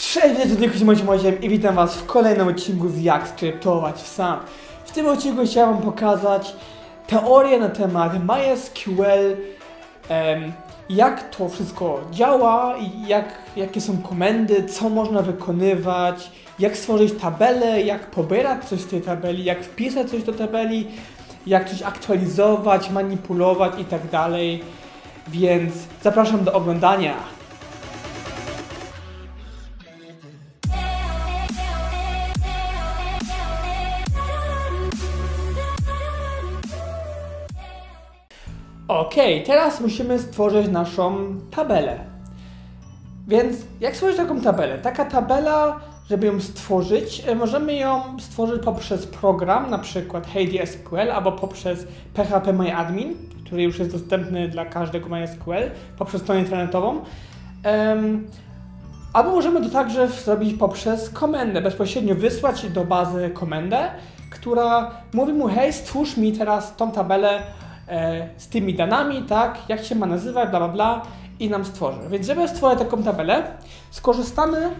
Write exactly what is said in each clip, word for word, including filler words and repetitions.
Cześć, witajcie moim moim i witam was w kolejnym odcinku z Jak skryptować sam. W tym odcinku chciałem wam pokazać teorię na temat MySQL, um, jak to wszystko działa, jak, jakie są komendy, co można wykonywać, jak stworzyć tabelę, jak pobierać coś z tej tabeli, jak wpisać coś do tabeli, jak coś aktualizować, manipulować i tak dalej. Więc zapraszam do oglądania. Ok, teraz musimy stworzyć naszą tabelę. Więc jak stworzyć taką tabelę? Taka tabela, żeby ją stworzyć, możemy ją stworzyć poprzez program, na przykład HeyDSQL, albo poprzez P H P MyAdmin, który już jest dostępny dla każdego MySQL, poprzez stronę internetową. Um, albo możemy to także zrobić poprzez komendę, bezpośrednio wysłać do bazy komendę, która mówi mu: hej, stwórz mi teraz tą tabelę z tymi danami, tak, jak się ma nazywać, bla bla bla, i nam stworzy. Więc żeby stworzyć taką tabelę, skorzystamy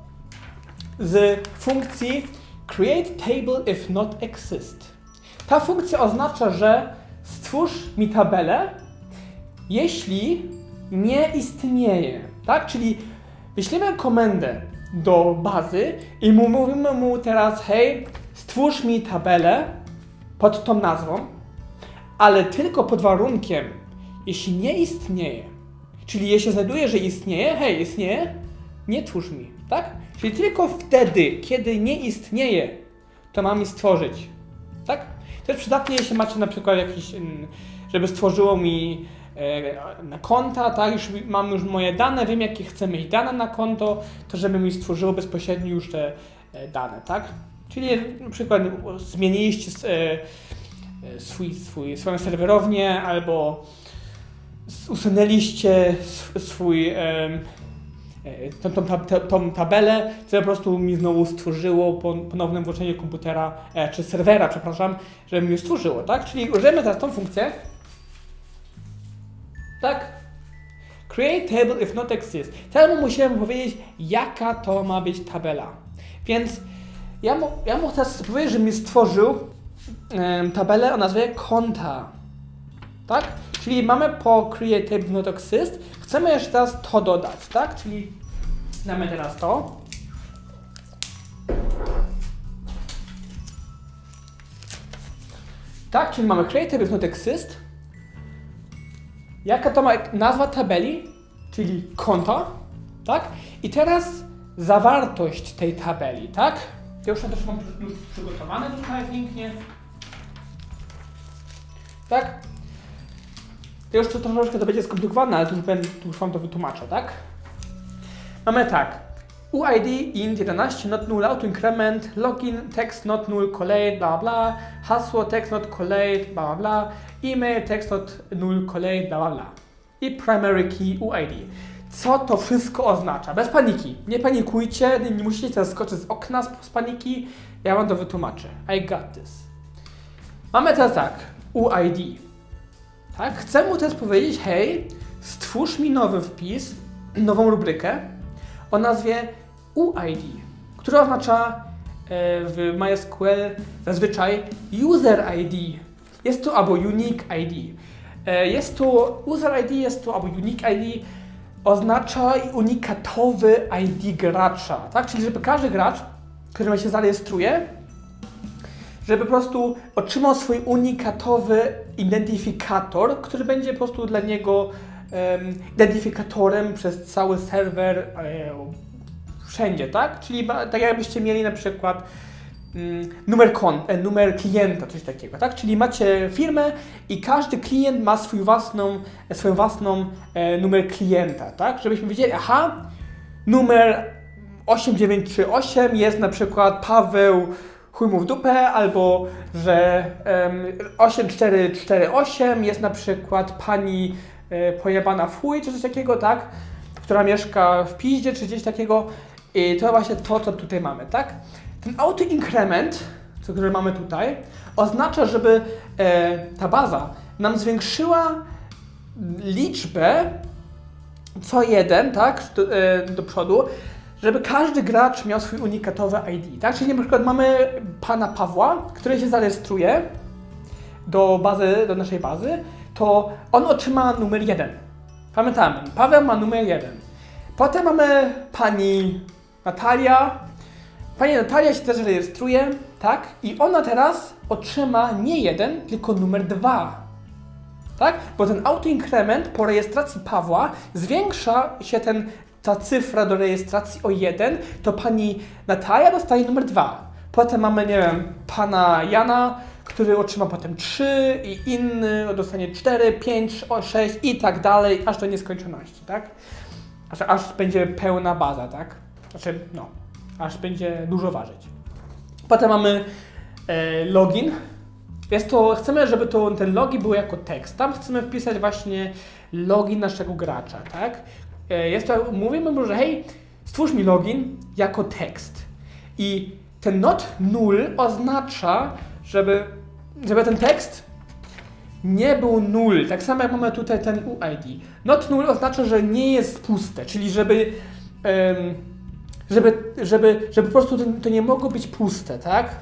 z funkcji create table if not exist. Ta funkcja oznacza, że stwórz mi tabelę, jeśli nie istnieje, tak, czyli wyślemy komendę do bazy i mu mówimy mu teraz: hej, stwórz mi tabelę pod tą nazwą, ale tylko pod warunkiem, jeśli nie istnieje. Czyli jeśli znajduje, że istnieje, hej, istnieje, nie twórz mi, tak? Czyli tylko wtedy, kiedy nie istnieje, to mam mi stworzyć, tak? To jest przydatne, jeśli macie na przykład jakiś, żeby stworzyło mi e, na konta, tak? Już mam już moje dane, wiem, jakie chcę mieć dane na konto, to żeby mi stworzyło bezpośrednio już te e, dane, tak? Czyli na przykład zmieniliście e, Swój, swój, swoją serwerownię, albo usunęliście swój, e, tą, tą, tą tabelę, co po prostu mi znowu stworzyło po ponownym włączeniu komputera, e, czy serwera, przepraszam, żeby mi stworzyło, tak? Czyli użyjemy teraz tą funkcję, tak? Create table if not exist. Teraz musimy powiedzieć, jaka to ma być tabela. Więc ja mu, ja mu teraz powiedzieć, że mi stworzył tabelę o nazwie konta, tak? Czyli mamy po create table not exist, chcemy jeszcze teraz to dodać, tak? Czyli damy teraz to. Tak, czyli mamy create table not exist. Jaka to ma nazwa tabeli? Czyli konta, tak? I teraz zawartość tej tabeli, tak? Ja już też mam już przygotowane tutaj pięknie. Tak? To już to troszeczkę to będzie skomplikowane, ale tu już, będę, tu już wam to wytłumaczę, tak? Mamy tak. U I D int jedenaście not null auto increment, login text not null collate, bla bla, hasło text not collate, bla bla, e-mail text not null collate, bla bla. I primary key U I D. Co to wszystko oznacza? Bez paniki. Nie panikujcie, nie musicie teraz skoczyć z okna z paniki. Ja wam to wytłumaczę. I got this. Mamy teraz tak. U I D. Tak? Chcę mu teraz powiedzieć: hej, stwórz mi nowy wpis, nową rubrykę o nazwie U I D, która oznacza w MySQL zazwyczaj user I D. Jest to albo unique I D. Jest to user I D, jest to albo unique I D. Oznacza unikatowy I D gracza, tak? Czyli żeby każdy gracz, który się zarejestruje, żeby po prostu otrzymał swój unikatowy identyfikator, który będzie po prostu dla niego um, identyfikatorem przez cały serwer um, wszędzie, tak? Czyli tak jakbyście mieli na przykład um, numer, kon, e, numer klienta, coś takiego, tak? Czyli macie firmę i każdy klient ma swój własną, swoją własną e, numer klienta, tak? Żebyśmy wiedzieli: aha, numer osiem dziewięć trzy osiem jest na przykład Paweł chuj mu w dupę, albo że um, osiem cztery cztery osiem jest na przykład pani e, pojebana w chuj, czy coś takiego, tak? Która mieszka w piździe, czy gdzieś takiego. I to właśnie to, co tutaj mamy, tak? Ten auto-increment, który mamy tutaj, oznacza, żeby e, ta baza nam zwiększyła liczbę co jeden, tak, do, e, do przodu, żeby każdy gracz miał swój unikatowy I D, tak? Czyli na przykład mamy pana Pawła, który się zarejestruje do bazy, do naszej bazy, to on otrzyma numer jeden. Pamiętamy, Paweł ma numer jeden. Potem mamy pani Natalia. Pani Natalia się też rejestruje, tak? I ona teraz otrzyma nie jeden, tylko numer dwa. Tak? Bo ten autoinkrement po rejestracji Pawła zwiększa się ten, ta cyfra do rejestracji o jeden, to pani Natalia dostaje numer dwa. Potem mamy, nie wiem, pana Jana, który otrzyma potem trzy i inny dostanie cztery, pięć, sześć i tak dalej, aż do nieskończoności, tak? Aż, aż będzie pełna baza, tak? Znaczy, no, aż będzie dużo ważyć. Potem mamy e, login. Jest to, chcemy, żeby to, ten login był jako tekst. Tam chcemy wpisać właśnie login naszego gracza, tak? E, jest to, mówimy mu, że hej, stwórz mi login jako tekst. I ten not null oznacza, żeby, żeby ten tekst nie był null. Tak samo jak mamy tutaj ten U I D. Not null oznacza, że nie jest puste, czyli żeby, um, żeby, żeby, żeby po prostu to, to nie mogło być puste, tak?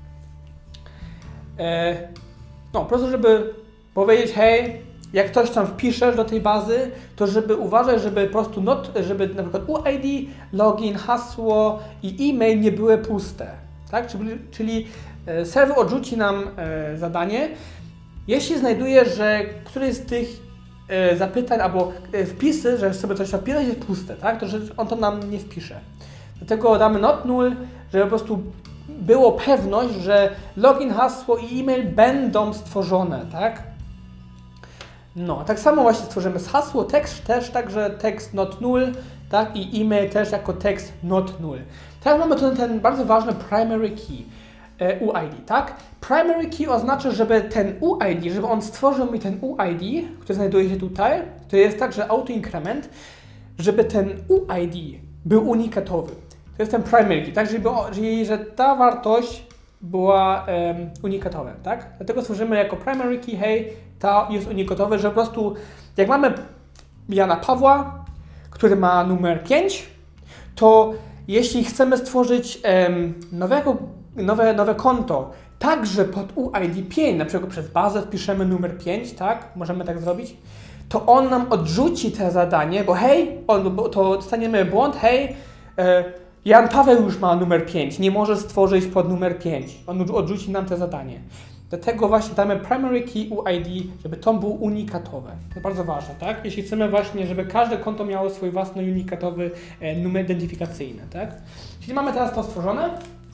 E, no, po prostu żeby powiedzieć, hej, jak ktoś tam wpiszesz do tej bazy, to żeby uważać, żeby po prostu not, żeby na przykład U I D, login, hasło i e-mail nie były puste, tak? Czyli, czyli serwer odrzuci nam e, zadanie, jeśli znajduje, że któryś z tych e, zapytań albo e, wpisy, że sobie coś napisać jest puste, tak? To że on to nam nie wpisze. Dlatego damy not null, żeby po prostu było pewność, że login, hasło i e-mail będą stworzone, tak? No, tak samo właśnie stworzymy z hasło tekst też, także tekst not null, tak? I e-mail też jako tekst not null. Teraz mamy ten, ten bardzo ważny primary key. U I D, tak? Primary key oznacza, żeby ten U I D, żeby on stworzył mi ten U I D, który znajduje się tutaj, to jest także autoinkrement, żeby ten U I D był unikatowy. To jest ten primary key, tak? Żeby, czyli że ta wartość była um, unikatowa, tak? Dlatego stworzymy jako primary key, hej, ta jest unikatowa, że po prostu jak mamy Jana Pawła, który ma numer pięć, to jeśli chcemy stworzyć um, nowego Nowe, nowe konto, także pod U I D pięć, na przykład przez bazę wpiszemy numer pięć, tak? Możemy tak zrobić. To on nam odrzuci te zadanie, bo hej, on, bo to dostaniemy błąd, hej, e, Jan Paweł już ma numer pięć, nie może stworzyć pod numer pięć. On odrzuci nam te zadanie. Dlatego właśnie damy primary key U I D, żeby to było unikatowe. To bardzo ważne, tak? Jeśli chcemy właśnie, żeby każde konto miało swój własny unikatowy e, numer identyfikacyjny, tak? Czyli mamy teraz to stworzone.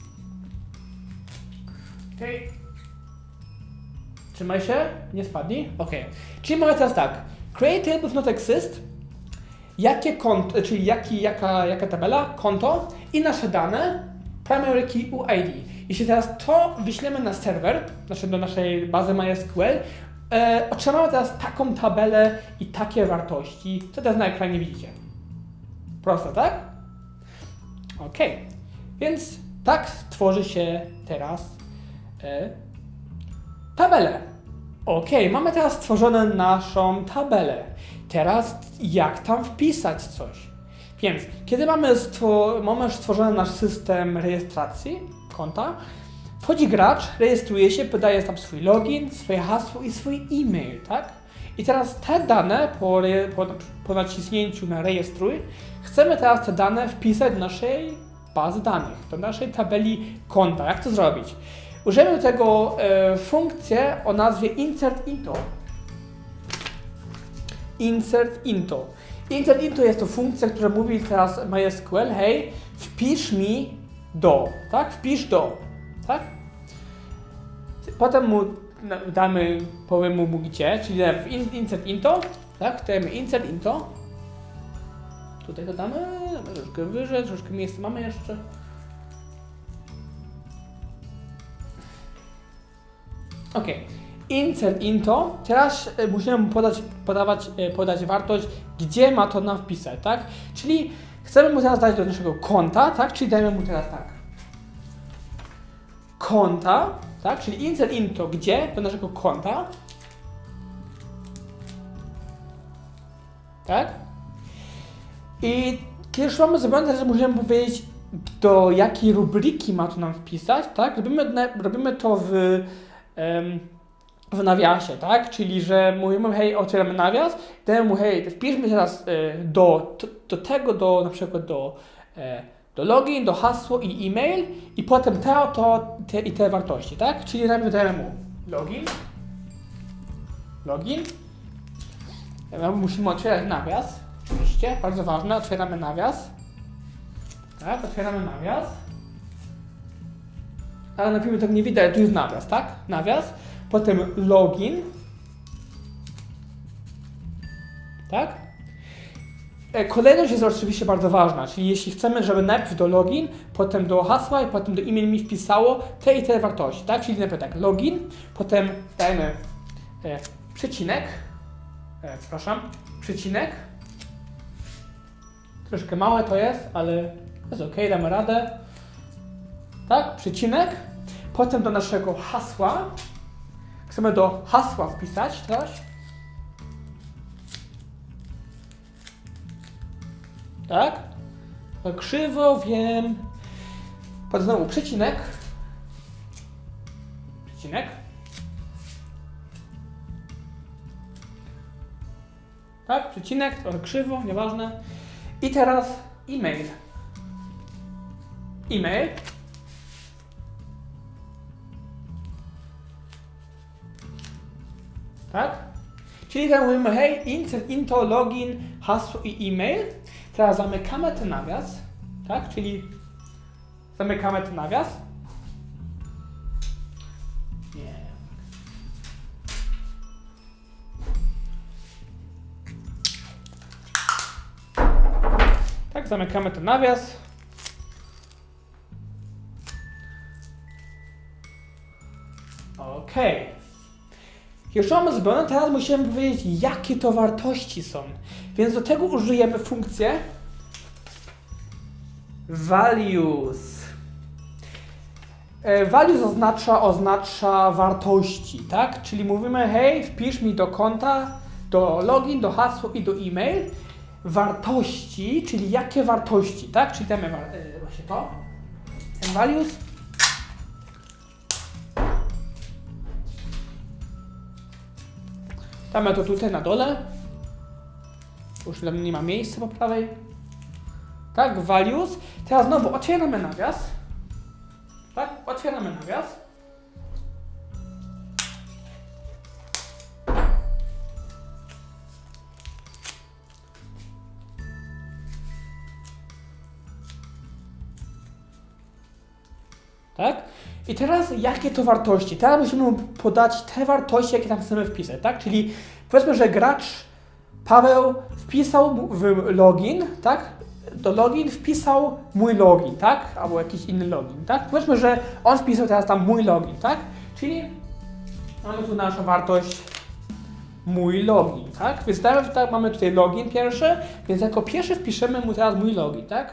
Okay. Trzymaj się, nie spadnij. Ok. Czyli mamy teraz tak. Create table does not exist. Jakie konto, czyli jaki, jaka, jaka tabela, konto i nasze dane, primary key U I D. Jeśli teraz to wyślemy na serwer, znaczy do naszej bazy MySQL, e, otrzymamy teraz taką tabelę i takie wartości, co teraz na ekranie widzicie. Proste, tak? Ok. Więc tak tworzy się teraz E, tabelę. Ok, mamy teraz stworzoną naszą tabelę. Teraz jak tam wpisać coś? Więc kiedy mamy, stwo mamy stworzony nasz system rejestracji konta, wchodzi gracz, rejestruje się, podaje tam swój login, swoje hasło i swój e-mail, tak? I teraz te dane po, po, po naciśnięciu na rejestruj, chcemy teraz te dane wpisać do naszej bazy danych, do naszej tabeli konta. Jak to zrobić? Użyjemy do tego e, funkcję o nazwie insert into. Insert into. Insert into jest to funkcja, która mówi teraz MySQL, hej, wpisz mi do, tak? Wpisz do, tak? Potem mu damy, powiem mu gdzie, czyli insert into, tak? Dajemy insert into. Tutaj to damy, troszkę wyżej, troszkę miejsca mamy jeszcze. Ok, insert into, teraz musimy mu podać, podawać, podać wartość, gdzie ma to nam wpisać, tak? Czyli chcemy mu teraz dać do naszego konta, tak? Czyli dajemy mu teraz tak. Konta, tak? Czyli insert into, gdzie? Do naszego konta. Tak? I kiedy już mamy zrobione, teraz musimy powiedzieć, do jakiej rubryki ma to nam wpisać, tak? Robimy, robimy to w, um, w nawiasie, tak? Czyli, że mówimy, hej, otwieramy nawias, dajemy mu, hej, wpiszmy teraz e, do, do tego, do na przykład do, e, do login, do hasło i e-mail i potem te, to, te i te wartości, tak? Czyli najpierw dajemy mu login, login, musimy otwierać nawias, oczywiście, bardzo ważne, otwieramy nawias. Tak, otwieramy nawias. Ale na filmie tak nie widać, tu jest nawias, tak? Nawias. Potem login. Tak? Kolejność jest oczywiście bardzo ważna, czyli jeśli chcemy, żeby najpierw do login, potem do hasła i potem do e-mail mi wpisało te i te wartości, tak? Czyli najpierw tak, login, potem dajemy e, przecinek, e, przepraszam, przecinek. Troszkę małe to jest, ale jest ok, damy radę. Tak, przecinek. Potem do naszego hasła. Chcemy do hasła wpisać coś. Tak? To krzywo, wiem. Potem znowu przecinek. Przecinek. Tak, przecinek, trochę krzywo, nieważne. I teraz e-mail. E-mail. Tak? Czyli tam mówimy, hej, insert into, login, hasło i e-mail. Teraz zamykamy ten nawias. Tak? Czyli zamykamy ten nawias. Nie. Tak, zamykamy ten nawias. Ok. Już mamy zrobione, teraz musimy powiedzieć, jakie to wartości są. Więc do tego użyjemy funkcję values. Values oznacza, oznacza wartości, tak? Czyli mówimy, hej, wpisz mi do konta, do login, do hasła i do e-mail wartości, czyli jakie wartości, tak? Czyli damy yy, właśnie to. Values. Damy to tutaj na dole. Już tam nie ma miejsca po prawej. Tak, values. Teraz znowu otwieramy nawias. Tak, otwieramy nawias. Tak? I teraz jakie to wartości? Teraz musimy podać te wartości, jakie tam chcemy wpisać, tak? Czyli powiedzmy, że gracz Paweł wpisał w login, tak? Do login wpisał mój login, tak? Albo jakiś inny login, tak? Powiedzmy, że on wpisał teraz tam mój login, tak? Czyli mamy tu naszą wartość mój login, tak? Więc teraz tak, mamy tutaj login pierwszy, więc jako pierwszy wpiszemy mu teraz mój login, tak?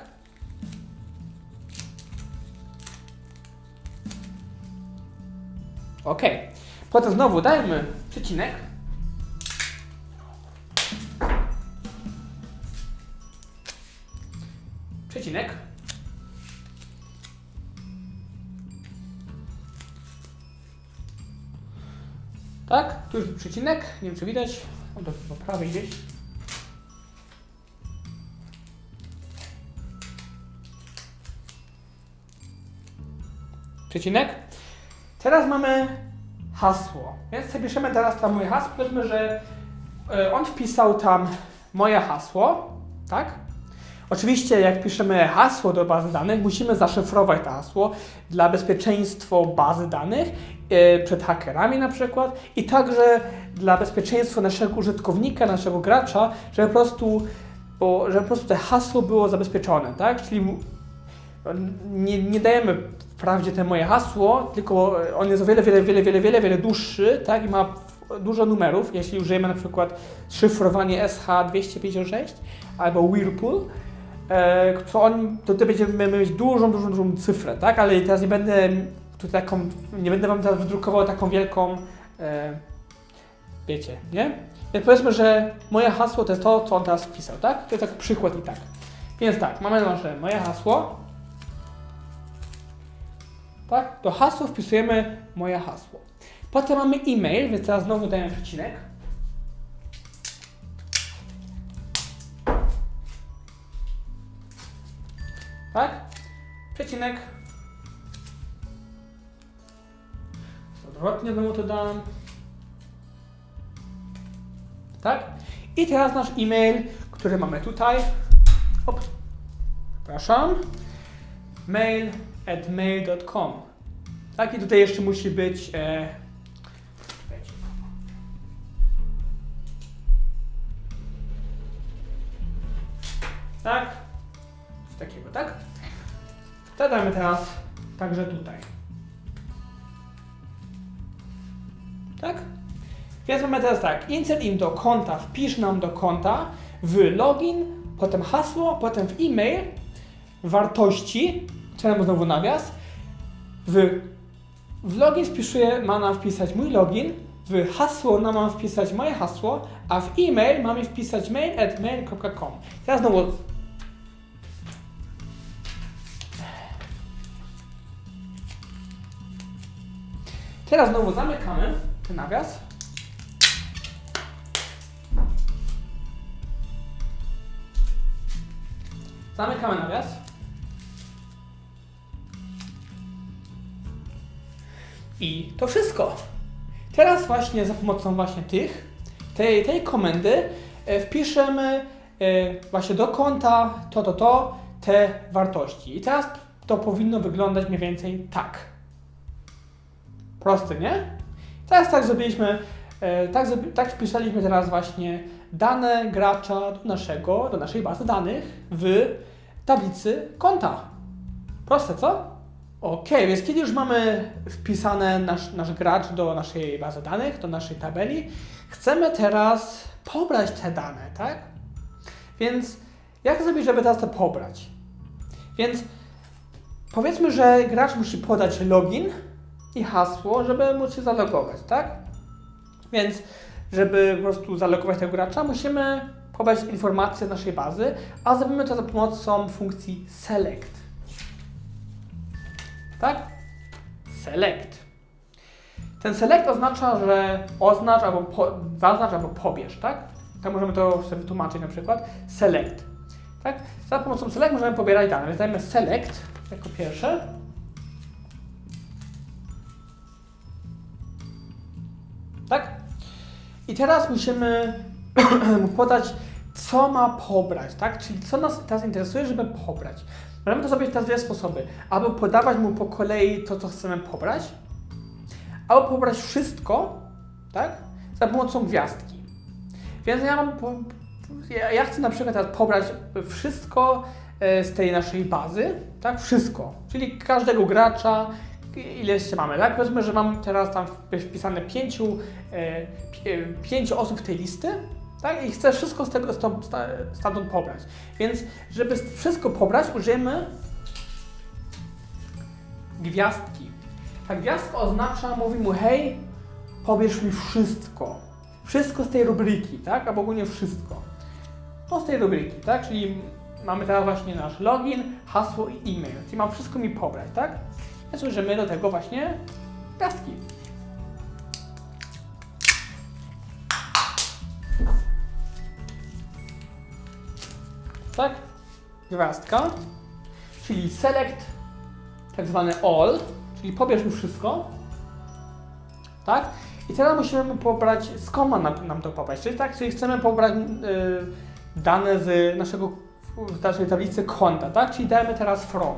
Ok. Potem znowu dajmy przecinek. Przecinek. Tak, tu już przecinek, nie wiem czy widać, o, do, do prawej gdzieś. Przecinek. Teraz mamy hasło, więc zapiszemy teraz tam moje hasło, powiedzmy, że on wpisał tam moje hasło, tak? Oczywiście jak piszemy hasło do bazy danych, musimy zaszyfrować to hasło dla bezpieczeństwa bazy danych yy, przed hakerami na przykład i także dla bezpieczeństwa naszego użytkownika, naszego gracza, żeby po prostu, bo, żeby po prostu to hasło było zabezpieczone, tak? Czyli nie, nie dajemy wprawdzie te moje hasło, tylko on jest o wiele, wiele, wiele, wiele, wiele, wiele dłuższy, tak? I ma dużo numerów, jeśli użyjemy na przykład szyfrowanie S H dwieście pięćdziesiąt sześć albo Whirlpool, to, on, to tutaj będziemy mieć dużą, dużą, dużą cyfrę, tak? Ale teraz nie będę tutaj taką, nie będę wam teraz wydrukował taką wielką, e, wiecie, nie? Więc powiedzmy, że moje hasło to jest to, co on teraz wpisał, tak? To jest taki przykład i tak. Więc tak, mamy nasze moje hasło. Tak, do hasła wpisujemy moje hasło. Potem mamy e-mail, więc teraz znowu dajemy przecinek. Tak? Przecinek. Odwrotnie znowu to dam. Tak? I teraz nasz e-mail, który mamy tutaj. Op. Przepraszam. mail at mail dot com. Tak? I tutaj jeszcze musi być e, tak? Coś takiego, tak? To damy teraz także tutaj. Tak? Więc mamy teraz tak, insert im do konta, wpisz nam do konta w login, potem hasło, potem w e-mail, wartości, czytamy znowu nawias, w, w login wpisuję, ma nam wpisać mój login, w hasło nam mam wpisać moje hasło, a w e-mail mamy wpisać mail at mail dot com. Teraz znowu Teraz znowu zamykamy ten nawias. Zamykamy nawias. I to wszystko. Teraz właśnie za pomocą właśnie tych, tej, tej komendy e, wpiszemy e, właśnie do konta to, to, to, te wartości. I teraz to powinno wyglądać mniej więcej tak. Proste, nie? Teraz tak zrobiliśmy, e, tak, tak wpisaliśmy teraz właśnie dane gracza do naszego, do naszej bazy danych w tablicy konta. Proste, co? Ok, więc kiedy już mamy wpisane nasz, nasz gracz do naszej bazy danych, do naszej tabeli, chcemy teraz pobrać te dane, tak? Więc jak zrobić, żeby teraz to pobrać? Więc powiedzmy, że gracz musi podać login i hasło, żeby móc się zalogować, tak? Więc żeby po prostu zalogować tego gracza, musimy pobrać informacje z naszej bazy, a zrobimy to za pomocą funkcji select. Tak? Select. Ten select oznacza, że oznacz albo po, zaznacz albo pobierz, tak? Tak możemy to sobie wytłumaczyć na przykład. Select. Tak? Za pomocą select możemy pobierać dane. Więc dajemy select jako pierwsze. Tak? I teraz musimy mu podać, co ma pobrać, tak? Czyli co nas teraz interesuje, żeby pobrać. Możemy to zrobić w dwie sposoby. Albo podawać mu po kolei to, co chcemy pobrać, albo pobrać wszystko, tak? Za pomocą gwiazdki. Więc ja mam, ja, ja chcę na przykład teraz pobrać wszystko z tej naszej bazy, tak? Wszystko. Czyli każdego gracza, ile jeszcze mamy, tak? Powiedzmy, że mam teraz tam wpisane pięciu, e, pięciu osób w tej listy, tak? I chcę wszystko z tego stąd, stamtąd pobrać. Więc, żeby wszystko pobrać, użyjemy gwiazdki. Ta gwiazdka oznacza, mówi mu, hej, pobierz mi wszystko. Wszystko z tej rubryki, tak? Albo ogólnie wszystko. To z tej rubryki, tak? Czyli mamy teraz właśnie nasz login, hasło i e-mail. Czyli mam wszystko mi pobrać, tak? Więc użyjemy do tego właśnie gwiazdki. Tak? Gwiazdka, czyli select, tak zwany all, czyli pobierz mi wszystko. Tak? I teraz musimy pobrać, skąd ma nam, nam to pobrać. Czyli tak, czyli chcemy pobrać yy, dane z naszego, z naszej tablicy konta, tak? Czyli dajemy teraz from.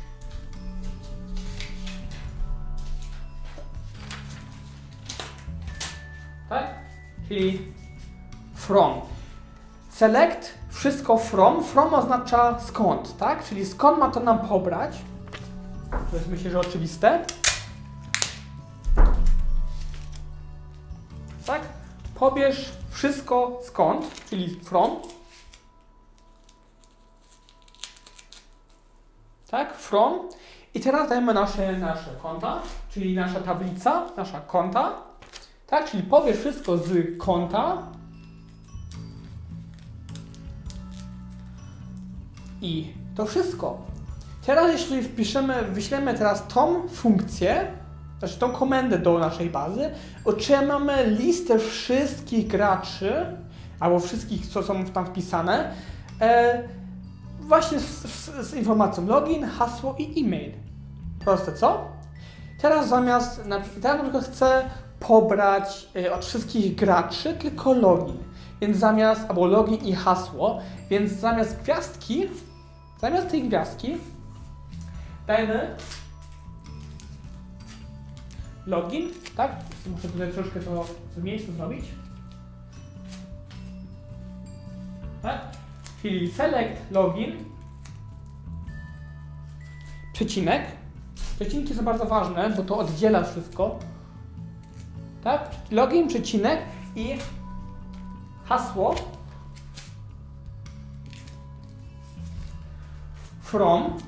Tak? Czyli from. Select, wszystko from. From oznacza skąd, tak? Czyli skąd ma to nam pobrać. To jest, myślę, że oczywiste. Tak? Pobierz wszystko skąd, czyli from. Tak? From. I teraz dajemy nasze, nasze konta, czyli nasza tablica, nasza konta. Tak? Czyli pobierz wszystko z konta. I to wszystko. Teraz jeśli wpiszemy, wyślemy teraz tą funkcję, znaczy tą komendę do naszej bazy, otrzymamy listę wszystkich graczy, albo wszystkich, co są tam wpisane, e, właśnie z, z, z informacją login, hasło i e-mail. Proste, co? Teraz zamiast, na, teraz na przykład chcę pobrać e, od wszystkich graczy tylko login, więc zamiast, albo login i hasło, więc zamiast gwiazdki, zamiast tej gwiazdki dajmy login, tak? Muszę tutaj troszkę to w miejscu zrobić. Tak? Czyli select login, przecinek. Przecinki są bardzo ważne, bo to oddziela wszystko. Tak? Login, przecinek i hasło from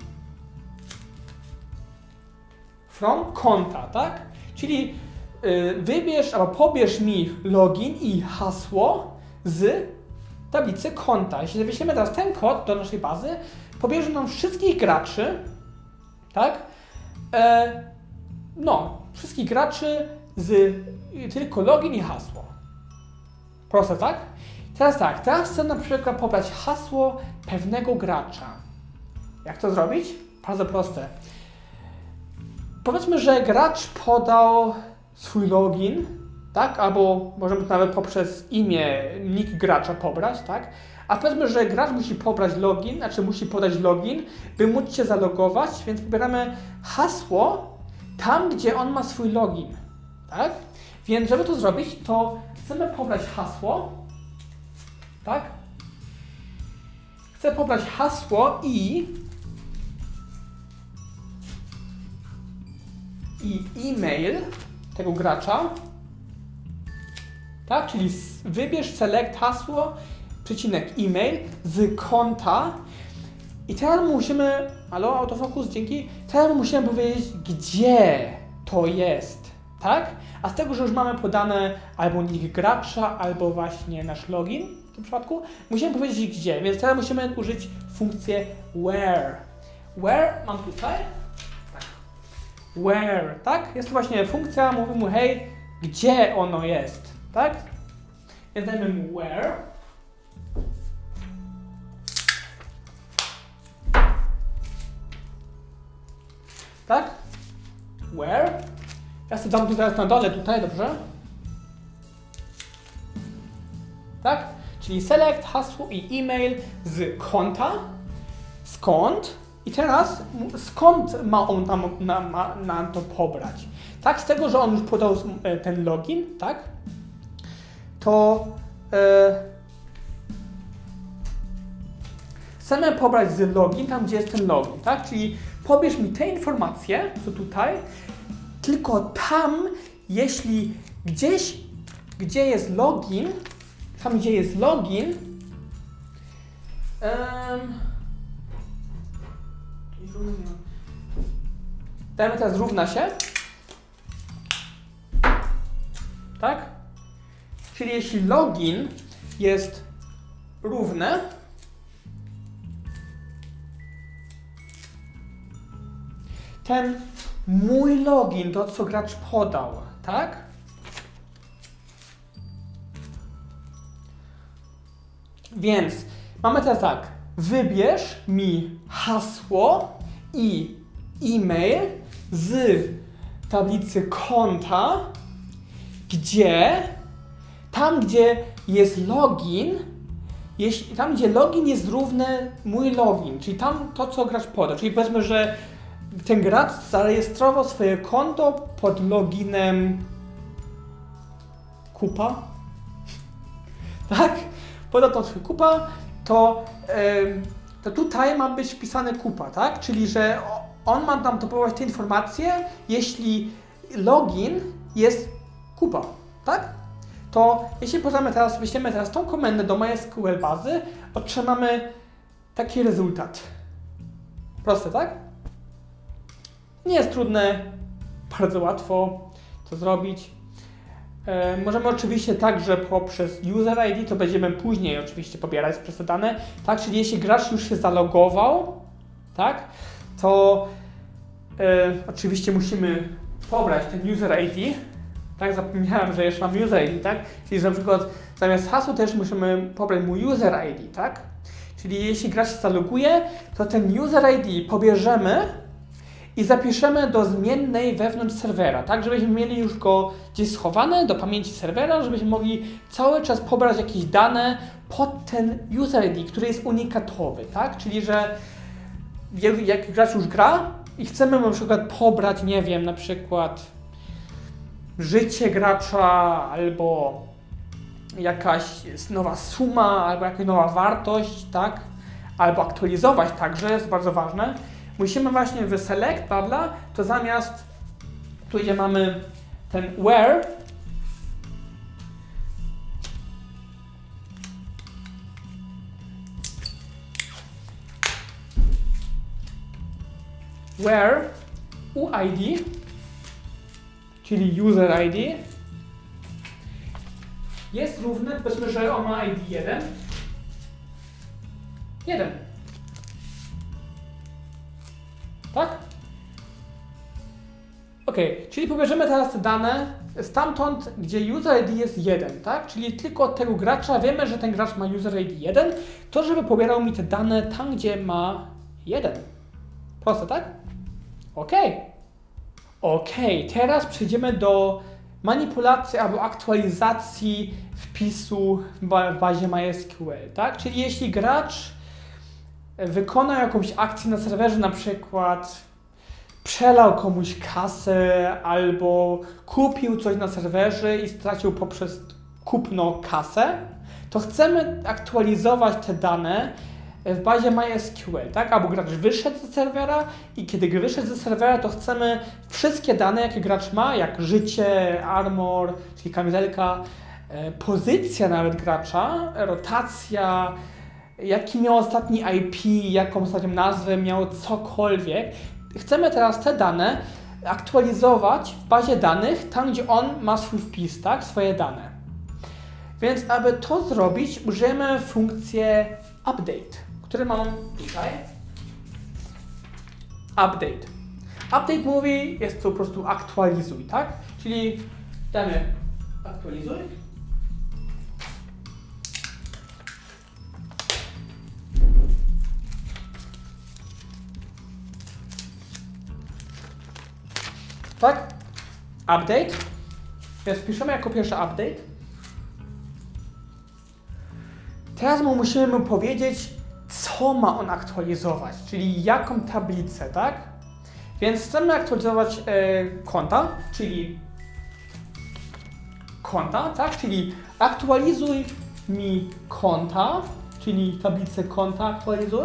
from konta, tak? Czyli yy, wybierz albo pobierz mi login i hasło z tablicy konta. Jeśli wyślemy teraz ten kod do naszej bazy, pobierze nam wszystkich graczy, tak? E, no, wszystkich graczy z y, tylko login i hasło. Proste, tak? Teraz tak, teraz chcę na przykład pobrać hasło pewnego gracza. Jak to zrobić? Bardzo proste. Powiedzmy, że gracz podał swój login, tak? Albo możemy nawet poprzez imię, nick gracza pobrać, tak? A powiedzmy, że gracz musi pobrać login, znaczy musi podać login, by móc się zalogować, więc pobieramy hasło tam, gdzie on ma swój login, tak? Więc żeby to zrobić, to chcemy pobrać hasło, tak? Chcę pobrać hasło i i e-mail tego gracza, tak? Czyli wybierz select hasło, przecinek e-mail z konta i teraz musimy, halo, autofocus, dzięki, teraz musimy powiedzieć, gdzie to jest, tak? A z tego, że już mamy podane albo nick gracza, albo właśnie nasz login w tym przypadku, musimy powiedzieć gdzie, więc teraz musimy użyć funkcję where. Where mam tutaj, tak, where, tak? Jest to właśnie funkcja, mówimy mu, hej, gdzie ono jest, tak? Więc dajmy mu where. Tak? Where? Ja sobie dam tu teraz na dole tutaj, dobrze? Tak? Czyli select hasło i e-mail z konta. Skąd? I teraz skąd ma on nam, nam, ma nam to pobrać? Tak? Z tego, że on już podał ten login, tak? To e, chcemy pobrać z login, tam gdzie jest ten login, tak? Czyli pobierz mi te informacje, co tutaj, tylko tam, jeśli gdzieś, gdzie jest login, tam gdzie jest login, um, dajmy teraz równa się, tak? Czyli jeśli login jest równe, ten mój login, to co gracz podał, tak? Więc mamy teraz tak, wybierz mi hasło i e-mail z tablicy konta, gdzie, tam gdzie jest login, jeśli, tam gdzie login jest równy mój login, czyli tam to co gracz podał, czyli powiedzmy, że ten gracz zarejestrował swoje konto pod loginem Kupa, tak? Podał tam swój Kupa, to, yy, to tutaj ma być wpisane Kupa, tak? Czyli, że on ma nam dopowiadać te informacje, jeśli login jest Kupa, tak? To jeśli podamy teraz, wyślemy teraz tą komendę do MySQL bazy, otrzymamy taki rezultat. Proste, tak? Nie jest trudne, bardzo łatwo to zrobić. E, możemy oczywiście także poprzez user I D, to będziemy później oczywiście pobierać przez te dane, tak, czyli jeśli gracz już się zalogował, tak, to e, oczywiście musimy pobrać ten user I D, tak, zapomniałem, że jeszcze mam user I D, tak, czyli na przykład zamiast hasła też musimy pobrać mu user I D, tak, czyli jeśli gracz się zaloguje, to ten user I D pobierzemy i zapiszemy do zmiennej wewnątrz serwera, tak, żebyśmy mieli już go gdzieś schowane do pamięci serwera, żebyśmy mogli cały czas pobrać jakieś dane pod ten user I D, który jest unikatowy, tak, czyli że jak gracz już gra i chcemy na przykład pobrać, nie wiem, na przykład życie gracza albo jakaś nowa suma, albo jakaś nowa wartość, tak, albo aktualizować także, jest bardzo ważne. Musimy właśnie w select, prawda, to zamiast, tu gdzie mamy ten where, where U I D, czyli user I D, jest równy, powiedzmy, że on ma I D jeden, jeden. Tak? Ok, czyli pobierzemy teraz te dane stamtąd, gdzie user I D jest jeden, tak? Czyli tylko od tego gracza wiemy, że ten gracz ma user I D jeden, to żeby pobierał mi te dane tam, gdzie ma jeden. Proste, tak? Ok. Ok, teraz przejdziemy do manipulacji albo aktualizacji wpisu w bazie MySQL, tak? Czyli jeśli gracz wykona jakąś akcję na serwerze, na przykład przelał komuś kasę albo kupił coś na serwerze i stracił poprzez kupno kasę, to chcemy aktualizować te dane w bazie MySQL, tak? Albo gracz wyszedł ze serwera i kiedy wyszedł ze serwera, to chcemy wszystkie dane, jakie gracz ma, jak życie, armor, czyli kamizelka, pozycja nawet gracza, rotacja, jaki miał ostatni I P, jaką ostatnią nazwę miał, cokolwiek. Chcemy teraz te dane aktualizować w bazie danych, tam gdzie on ma swój wpis, tak, swoje dane. Więc aby to zrobić, użyjemy funkcję update, który mam tutaj. Update. Update mówi, jest to po prostu aktualizuj, tak? Czyli damy aktualizuj. Tak? Update. Więc piszemy jako pierwszy update. Teraz mu musimy mu powiedzieć, co ma on aktualizować, czyli jaką tablicę, tak? Więc chcemy aktualizować e, konta, czyli konta, tak? Czyli aktualizuj mi konta, czyli tablicę konta aktualizuj.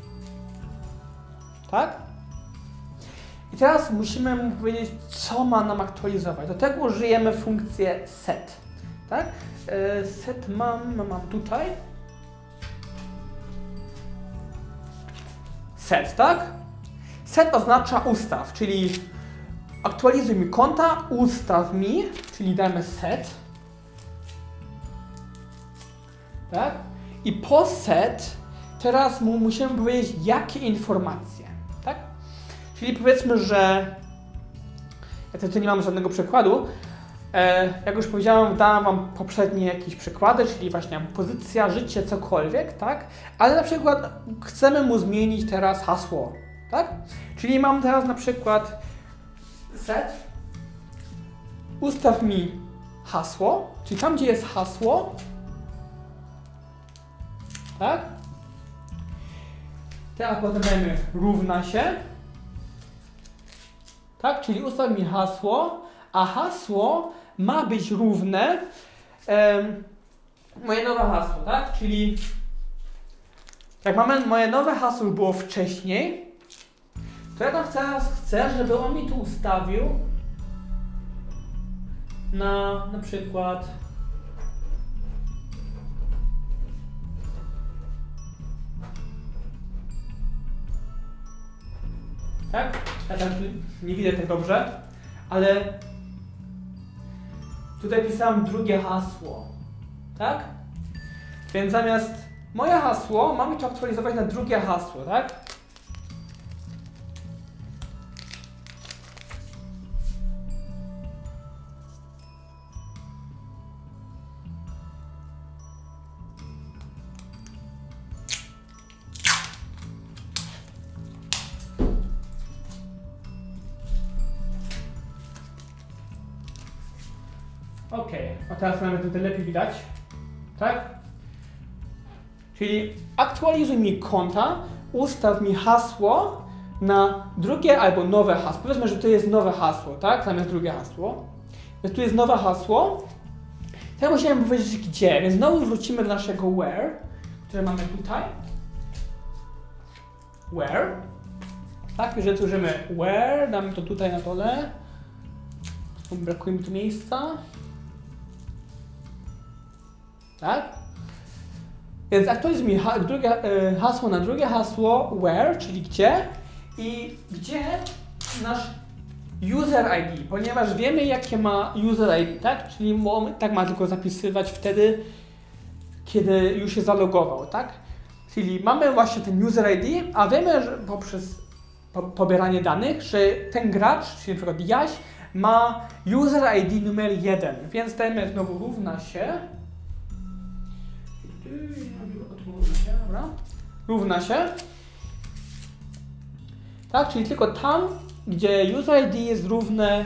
Tak? I teraz musimy mu powiedzieć, co ma nam aktualizować. Do tego użyjemy funkcję set. Tak? E, set mam, mam tutaj. Set, tak? Set oznacza ustaw, czyli aktualizuj mi konta, ustaw mi, czyli dajmy set. Tak? I po set teraz mu musimy powiedzieć, jakie informacje. Tak? Czyli powiedzmy, że ja tutaj nie mam żadnego przykładu. E, jak już powiedziałem, dałem wam poprzednie jakieś przykłady, czyli właśnie pozycja, życie, cokolwiek, tak? Ale na przykład chcemy mu zmienić teraz hasło, tak? Czyli mam teraz na przykład set, ustaw mi hasło, czyli tam, gdzie jest hasło, tak? Teraz potem dajmy równa się, tak? Czyli ustaw mi hasło, a hasło ma być równe um, moje nowe hasło, tak? Czyli jak mamy moje nowe hasło już było wcześniej, to ja teraz chcę, żeby on mi tu ustawił na na przykład tak? Ja tam nie widzę tak dobrze, ale tutaj pisałem drugie hasło, tak? Więc zamiast moje hasło, mamy to aktualizować na drugie hasło, tak? Ok, a teraz mamy tutaj lepiej widać, tak? Czyli aktualizuj mi konta, ustaw mi hasło na drugie albo nowe hasło. Powiedzmy, że to jest nowe hasło, tak? Zamiast drugie hasło. Więc tu jest nowe hasło. Teraz musiałem powiedzieć gdzie, więc znowu wrócimy do naszego where, które mamy tutaj. Where. Tak, jeżeli użyjemy where, damy to tutaj na dole. Brakuje mi tu miejsca. Tak? Więc aktualizuj mi ha drugie, y, hasło na drugie hasło where, czyli gdzie i gdzie nasz user I D, ponieważ wiemy jakie ma user I D, tak? Czyli tak ma tylko zapisywać wtedy, kiedy już się zalogował, tak? Czyli mamy właśnie ten user I D, a wiemy, że poprzez po pobieranie danych, że ten gracz, czyli na przykład Jaś, ma user I D numer jeden, więc dajmy znowu równa się Dobra. Równa się. Tak, czyli tylko tam, gdzie user I D jest równe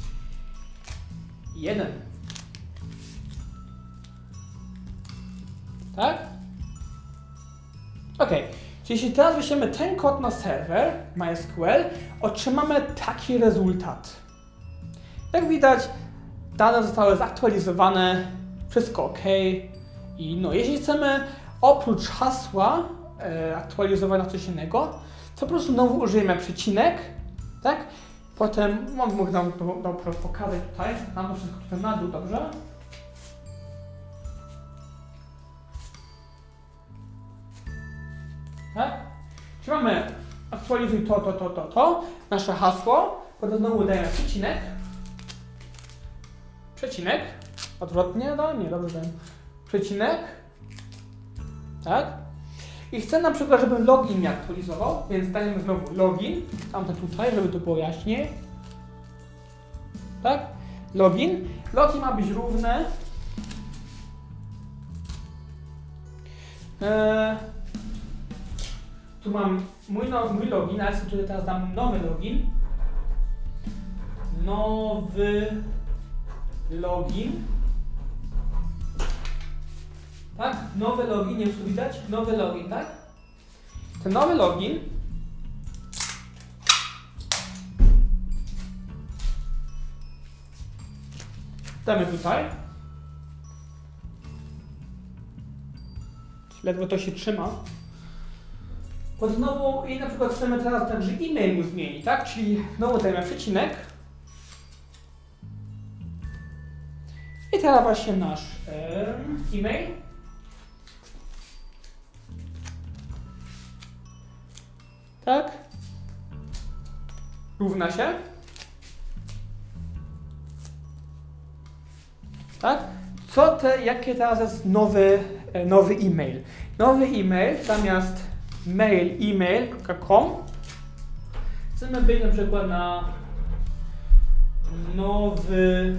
jeden. Tak? Ok. Czyli jeśli teraz wyślemy ten kod na serwer MySQL, otrzymamy taki rezultat. Jak widać, dane zostały zaktualizowane, wszystko ok. I no, jeśli chcemy oprócz hasła e, aktualizować na coś innego, to po prostu znowu użyjemy przecinek, tak? Potem, mam mogę nam to, to pokazać tutaj, mam to wszystko tutaj na dół, dobrze? Tak? Czyli mamy aktualizuj to, to, to, to, to, nasze hasło, potem znowu dajemy przecinek, przecinek, odwrotnie, no nie, dobrze dałem, przecinek, tak? I chcę na przykład, żeby login mnie aktualizował, więc dajemy znowu login, tamte tutaj, żeby to było jaśniej. Tak? Login. Login ma być równe. Eee, tu mam mój, no, mój login, ale sobie tutaj teraz dam nowy login. Nowy login. Tak? Nowy login, nie wiem, czy tu widać? Nowy login, tak? Ten nowy login damy tutaj. Ledwo to się trzyma. Bo znowu, i na przykład chcemy teraz także e-mail mu zmienić, tak? Czyli znowu dajemy przecinek. I teraz właśnie nasz um, e-mail. Tak? Równa się. Tak? Co te, jakie teraz jest nowy, nowy e-mail? Nowy e-mail zamiast mail email kropka com chcemy być na przykład na nowy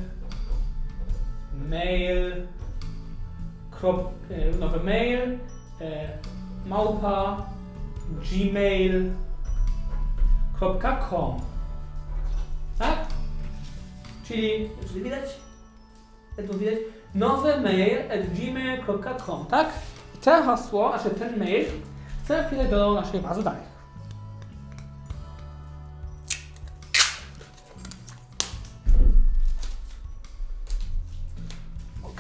mail krop, nowy mail małpa gmail kropka com. Tak? Czyli, czy widać? Tu widać? Nowy mail at gmail kropka com, tak? I to hasło, znaczy ten mail chcę wpisać do naszej bazy danych. OK?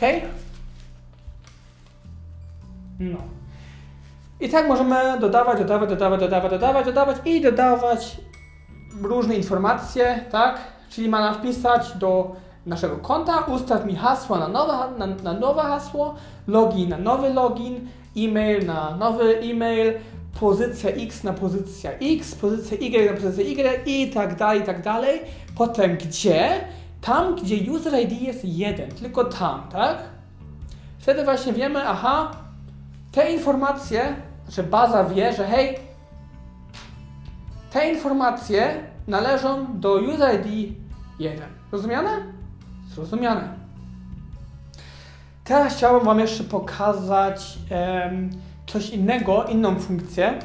No. I tak możemy dodawać, dodawać, dodawać, dodawać, dodawać, dodawać i dodawać różne informacje, tak? Czyli ma nam wpisać do naszego konta, ustaw mi hasło na nowe, na, na nowe hasło, login na nowy login, e-mail na nowy e-mail, pozycja X na pozycja X, pozycja Y na pozycję Y i tak dalej, i tak dalej. Potem gdzie? tam, gdzie user I D jest jeden, tylko tam, tak? Wtedy właśnie wiemy, aha, te informacje, znaczy baza wie, że hej, te informacje należą do user I D jeden. Zrozumiane? Zrozumiane. Teraz chciałbym Wam jeszcze pokazać um, coś innego, inną funkcję.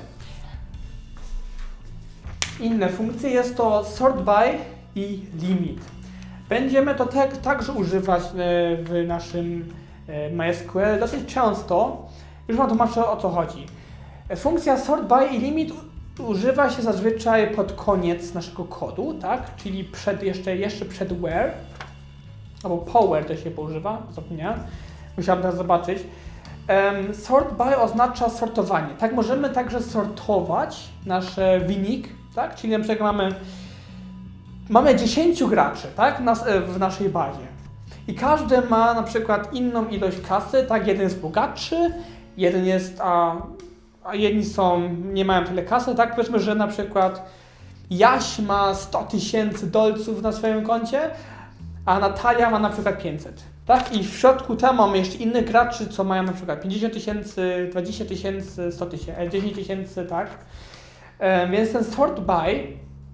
Inne funkcje jest to sort by i limit. Będziemy to te, także używać w naszym MySQL dosyć często. Już Wam tłumaczę, o co chodzi. Funkcja sort by i limit używa się zazwyczaj pod koniec naszego kodu, tak? Czyli przed, jeszcze, jeszcze przed where, albo po where też się używa, zapomniałem. Musiałem teraz zobaczyć. Um, sort by oznacza sortowanie. Tak, możemy także sortować nasz wynik, tak? Czyli na przykład mamy, mamy dziesięciu graczy, tak? Nas, w naszej bazie. I każdy ma na przykład inną ilość kasy, tak? Jeden jest bogatszy, jeden jest, a, a jedni są, nie mają tyle kasy, tak? Powiedzmy, że na przykład Jaś ma sto tysięcy dolców na swoim koncie, a Natalia ma na przykład pięćset. Tak? I w środku tam mamy jeszcze innych graczy, co mają na przykład pięćdziesiąt tysięcy, dwadzieścia tysięcy, sto tysięcy, dziesięć tysięcy, tak? E, więc ten sort by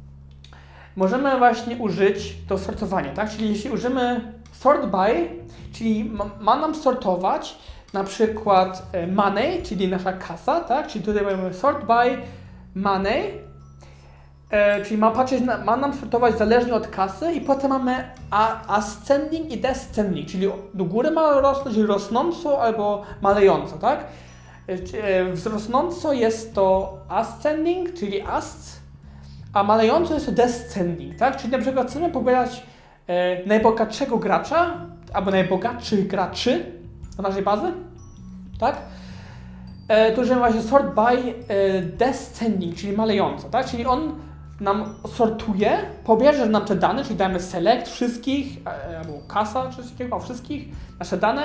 możemy właśnie użyć do sortowania, tak? Czyli jeśli użymy sort by, czyli ma, ma nam sortować na przykład money, czyli nasza kasa, tak? Czyli tutaj mamy sort by money, E, czyli ma patrzeć, na, ma nam sortować zależnie od kasy i potem mamy ascending i descending, czyli do góry ma rosnąć, czyli rosnąco albo malejąco, tak? E, wzrosnąco jest to ascending, czyli asc, a malejąco jest to descending, tak? Czyli na przykład chcemy pobierać e, najbogatszego gracza albo najbogatszych graczy na naszej bazy, tak? E, to używamy właśnie sort by e, descending, czyli malejąco, tak? Czyli on nam sortuje, pobierze nam te dane, czyli damy select wszystkich, e, albo kasa, czy coś takiego, wszystkich, nasze dane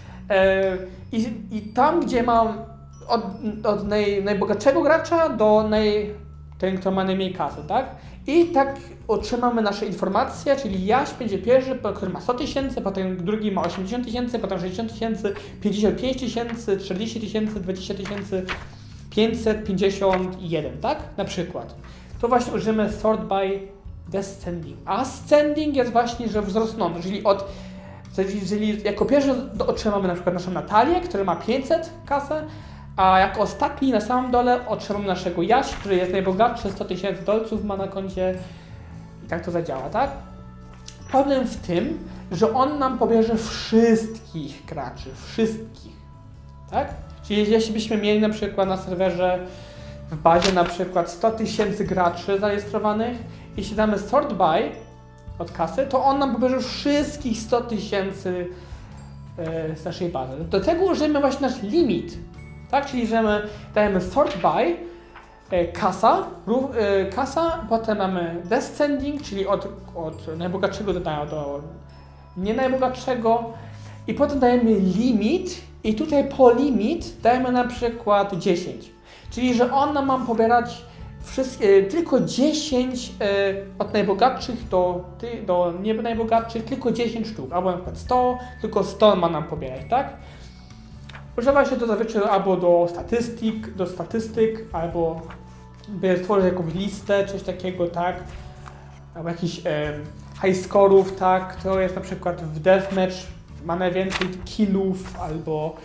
e, i, i tam, gdzie mam od, od naj, najbogatszego gracza do naj, ten, kto ma najmniej kasy, tak? I tak otrzymamy nasze informacje, czyli Jaś będzie pierwszy, który ma sto tysięcy, potem drugi ma osiemdziesiąt tysięcy, potem sześćdziesiąt tysięcy, pięćdziesiąt pięć tysięcy, czterdzieści tysięcy, dwadzieścia tysięcy, pięćset pięćdziesiąt jeden, tak? Na przykład. To właśnie użyjemy sort by descending. Ascending jest właśnie, że wzrosnący, czyli od, jeżeli jako pierwszy otrzymamy na przykład naszą Natalię, która ma pięćset kasę, a jako ostatni na samym dole otrzymamy naszego Jaś, który jest najbogatszy, sto tysięcy dolców ma na koncie i tak to zadziała, tak? Problem w tym, że on nam pobierze wszystkich graczy, wszystkich, tak? Czyli jeśli byśmy mieli na przykład na serwerze w bazie na przykład sto tysięcy graczy zarejestrowanych, jeśli damy sort by od kasy, to on nam pobierze wszystkich sto tysięcy yy, z naszej bazy. Do tego użyjemy właśnie nasz limit, tak? Czyli że my dajemy sort by yy, kasa, yy, kasa, potem mamy descending, czyli od, od najbogatszego do, do nie najbogatszego i potem dajemy limit i tutaj po limit dajemy na przykład dziesięć. Czyli, że on nam ma pobierać wszystkie, tylko dziesięć e, od najbogatszych do, do nie najbogatszych, tylko dziesięć sztuk, albo na przykład sto, tylko sto ma nam pobierać, tak? Używa się to zazwyczaj albo do statystyk, do statystyk, albo by stworzyć jakąś listę, coś takiego, tak? Albo jakiś e, high score'ów, tak? To jest na przykład w deathmatch, ma najwięcej killów, albo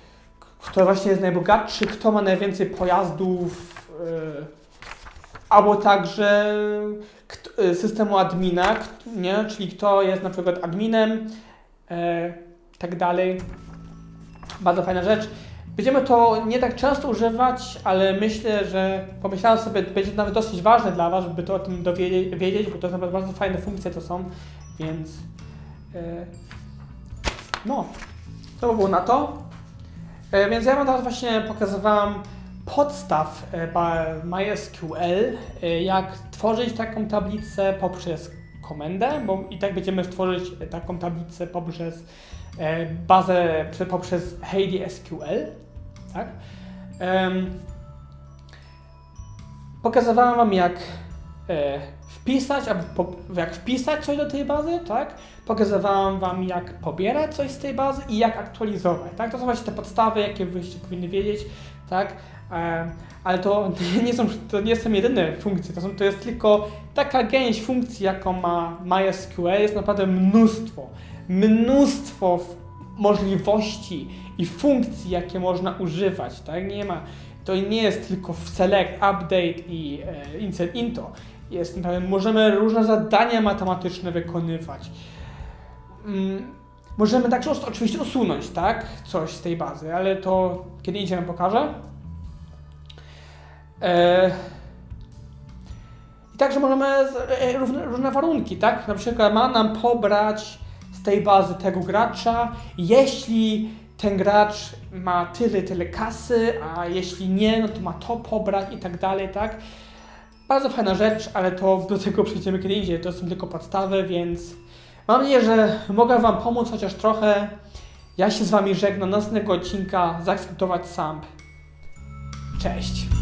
kto właśnie jest najbogatszy, kto ma najwięcej pojazdów, yy, albo także kto, systemu admina, nie? Czyli kto jest na przykład adminem, yy, tak dalej. Bardzo fajna rzecz. Będziemy to nie tak często używać, ale myślę, że pomyślałem sobie, będzie nawet dosyć ważne dla Was, żeby to o tym dowiedzieć, bo to są bardzo fajne funkcje to są, więc yy, no, to by było na to. Więc ja Wam teraz właśnie pokazywałem podstaw MySQL, jak tworzyć taką tablicę poprzez komendę, bo i tak będziemy tworzyć taką tablicę poprzez bazę, poprzez Heidi S Q L, tak? Pokazywałem Wam, jak e, wpisać, albo po, jak wpisać coś do tej bazy, tak? Pokazywałem Wam, jak pobierać coś z tej bazy i jak aktualizować, tak? To są właśnie te podstawy, jakie Wyście powinny wiedzieć, tak? E, ale to nie są, to nie są jedyne funkcje, to, są, to jest tylko taka gęś funkcji, jaką ma MySQL, jest naprawdę mnóstwo, mnóstwo możliwości i funkcji, jakie można używać, tak? Nie ma, to nie jest tylko select, update i e, insert into. Jest, możemy różne zadania matematyczne wykonywać. Mm, możemy także oczywiście usunąć, tak? Coś z tej bazy, ale to kiedy indziej Wam pokażę. E, I także możemy e, różne, różne warunki, tak? Na przykład ma nam pobrać z tej bazy tego gracza, jeśli ten gracz ma tyle, tyle kasy, a jeśli nie, no to ma to pobrać i tak dalej, tak? Bardzo fajna rzecz, ale to do tego przejdziemy kiedy indziej, to są tylko podstawy, więc mam nadzieję, że mogę Wam pomóc chociaż trochę. Ja się z Wami żegnam, do następnego odcinka, zaakceptować S A M P. Cześć!